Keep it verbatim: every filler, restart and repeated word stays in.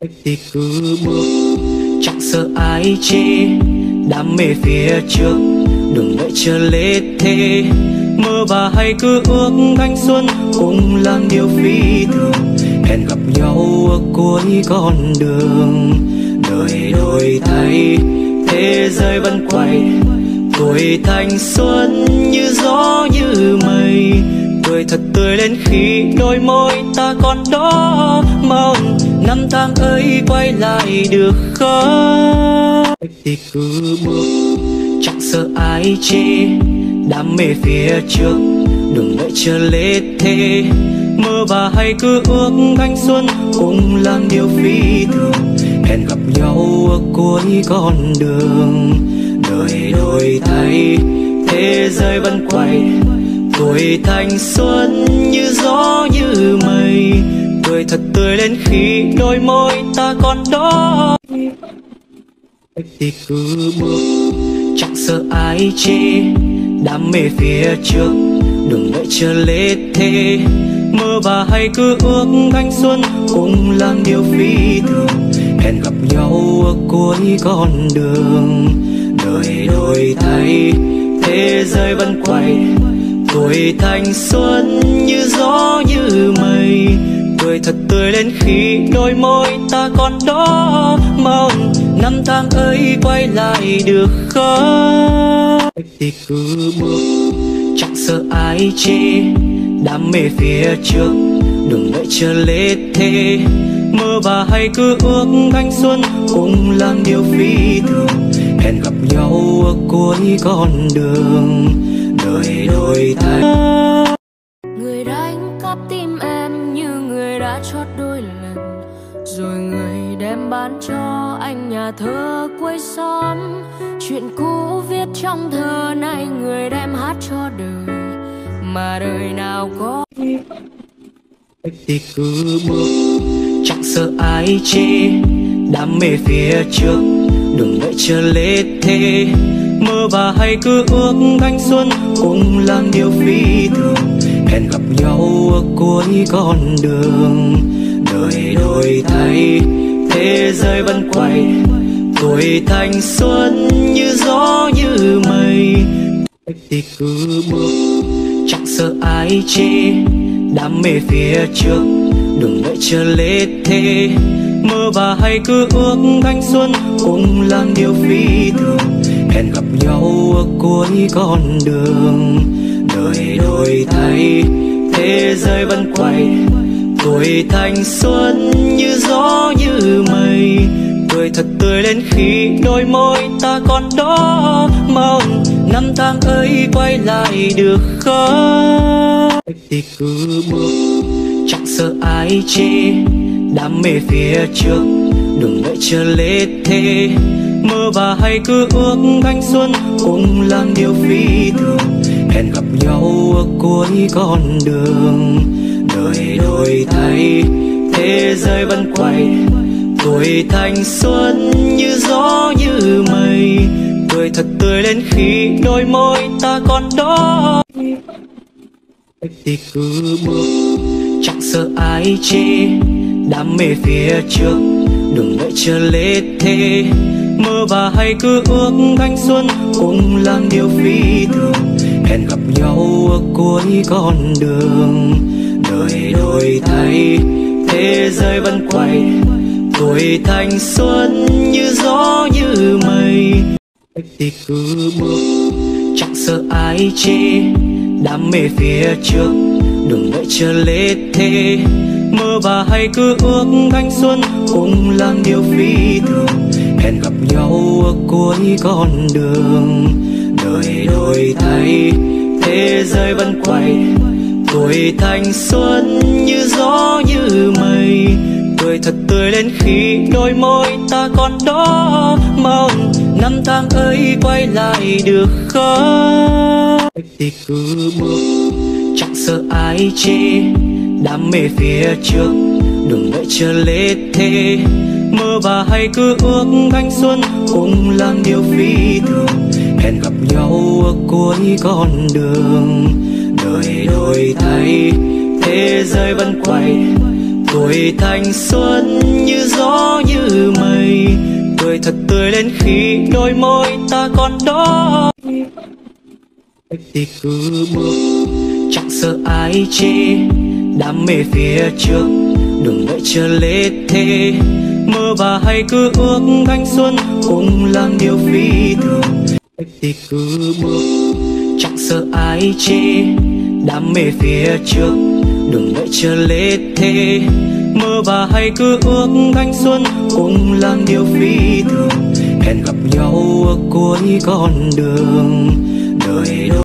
thì cứ bước, chẳng sợ ai chê. Đam mê phía trước, đừng đợi chờ lê thế. Mơ và hay cứ ước thanh xuân cùng làm điều phi thường. Hẹn gặp nhau ở cuối con đường. Đời đổi thay, thế giới vẫn quay. Tuổi thanh xuân như gió như mây. Cười thật tươi lên khi đôi môi ta còn đó. Mong năm tháng ấy quay lại được không? Thì cứ bước, chẳng sợ ai chê. Đam mê phía trước, đừng đợi chờ lê thế. Mơ và hay cứ ước thanh xuân cùng làm điều phi thường. Hẹn gặp nhau ở cuối con đường. Đời đổi thay, thế giới vẫn quay. Tuổi thanh xuân như gió như mây. Cười thật tươi lên khi đôi môi ta còn đó. Thì cứ bước, chẳng sợ ai chê. Đam mê phía trước, đừng đợi chờ lê thế. Mơ và hay cứ ước thanh xuân cùng làm điều phi thường. Hẹn gặp nhau ở cuối con đường. Đời đổi thay, thế giới vẫn quay. Tuổi thanh xuân như gió như mây. Cười thật tươi lên khi đôi môi ta còn đó. Mong năm tháng ấy quay lại được không? Thì cứ bước, chẳng sợ ai chê. Đam mê phía trước, đừng đợi chờ lê thế. Mơ và hay cứ ước thanh xuân cùng làm điều phi thường. Hẹn gặp nhau ở cuối con đường. Đời đổi thay. Người đánh cắp tim em như người đã chót đôi lần. Rồi người đem bán cho anh nhà thơ quê xóm. Chuyện cũ viết trong thơ này người đem hát cho đời. Mà đời nào có. Thì cứ bước, chẳng sợ ai chê. Đam mê phía trước, đừng đợi chờ lê thế. Mơ và hay cứ ước thanh xuân cùng làm điều phi thường. Hẹn gặp nhau ở cuối con đường. Đời đổi thay, thế giới vẫn quay. Tuổi thanh xuân như gió như mây. Thì cứ bước, chẳng sợ ai chê. Đam mê phía trước, đừng đợi chờ lê thế. Mơ và hay cứ ước thanh xuân cùng làm điều phi thường. Hẹn gặp nhau ở cuối con đường. Đời đổi thay, thế giới vẫn quay. Tuổi thanh xuân như gió như mây. Cười thật tươi lên khi đôi môi ta còn đó. Mong năm tháng ấy quay lại được không? Thì cứ bước, chẳng sợ ai chê. Đam mê phía trước, đừng đợi chờ lê thế. Mơ và hay cứ ước thanh xuân cùng làm điều phi thường. Hẹn gặp nhau ở cuối con đường. Đời đổi thay, thế giới vẫn quay. Tuổi thanh xuân như gió như mây. Cười thật tươi lên khi đôi môi ta còn đó. Thì cứ bước, chẳng sợ ai chê. Đam mê phía trước, đừng đợi chờ lê thế. Mơ và hay cứ ước thanh xuân cùng làm điều phi thường. Hẹn gặp nhau ở cuối con đường. Đời đổi thay, thế giới vẫn quay. Tuổi thanh xuân như gió như mây. Thì cứ bước, chẳng sợ ai chê. Đam mê phía trước, đừng đợi chờ lê thế. Mơ và hay cứ ước thanh xuân cùng làm điều phi thường. Hẹn gặp nhau ở cuối con đường. Đời đổi thay, thế giới vẫn quay. Tuổi thanh xuân như gió như mây. Cười thật tươi lên khi đôi môi ta còn đó. Mong năm tháng ấy quay lại được không? Thì cứ bước, chẳng sợ ai chê. Đam mê phía trước, đừng đợi chờ lê thế. Mơ và hay cứ ước thanh xuân cùng làm điều phi thường. Hẹn gặp nhau ở cuối con đường. Đời đổi thay, thế giới vẫn quay. Tuổi thanh xuân như gió thật tươi lên khi đôi môi ta còn đó. Thì cứ bước, chẳng sợ ai chê, đam mê phía trước, đừng đợi chờ lê thế. Mơ và hay cứ ước thanh xuân cùng làm điều phi thường. Thì cứ bước, chẳng sợ ai chê, đam mê phía trước, đừng đợi chờ lê thế. Mơ và hay cứ ước thanh xuân cùng làm điều phi thường. Hẹn gặp nhau ở cuối con đường đời.